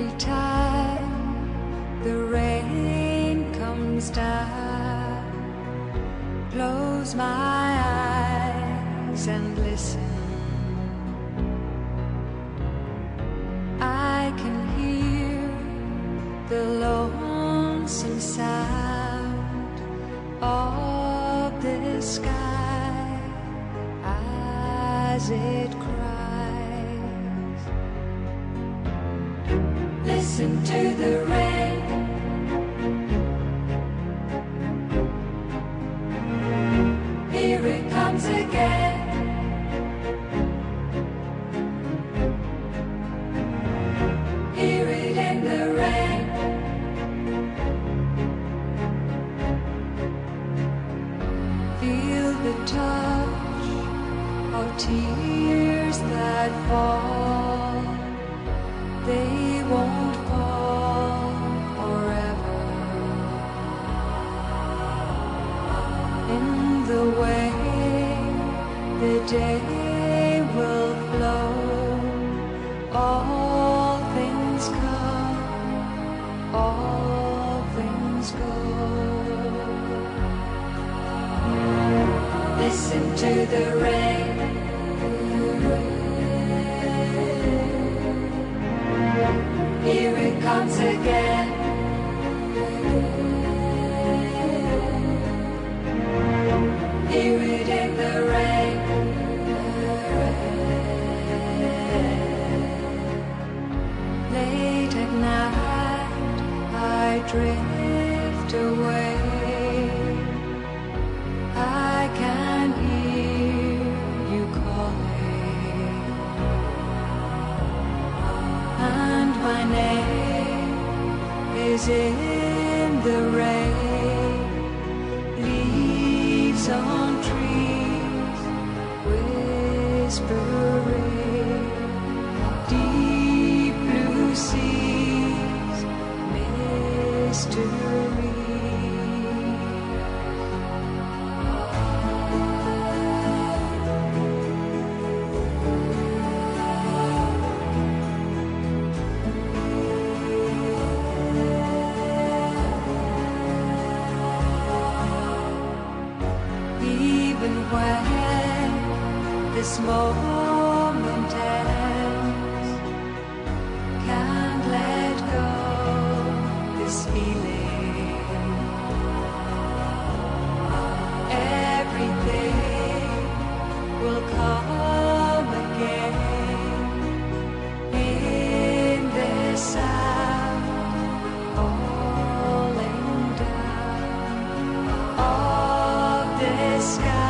Every time the rain comes down, close my eyes and listen. I can hear the lonesome sound of the sky as it cries. Listen to the rain. Here it comes again. Hear it in the rain. Feel the touch of tears that fall. They won't fall forever. In the way the day will flow, all things come, all things go. Listen to the rain. Here it comes again. Hear it in the rain. Late at night I drift away. I can hear you calling, and my name is in the rain. Leaves on trees whispering, deep blue seas, mystery. Even when this moment ends, can't let go this feeling. Everything will come again in this sound falling down of the sky.